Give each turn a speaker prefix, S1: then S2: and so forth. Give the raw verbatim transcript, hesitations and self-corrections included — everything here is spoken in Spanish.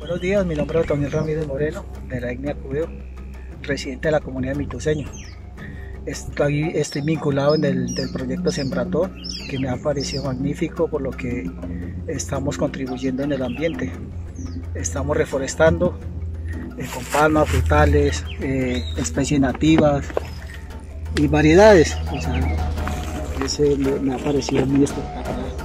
S1: Buenos días, mi nombre es Otoniel Ramírez Moreno, de la etnia Cubeo, residente de la comunidad de Mituseño. Estoy, estoy vinculado en el del proyecto Sembrator, que me ha parecido magnífico por lo que estamos contribuyendo en el ambiente. Estamos reforestando eh, con palmas, frutales, eh, especies nativas y variedades. O sea, ese me, me ha parecido muy espectacular.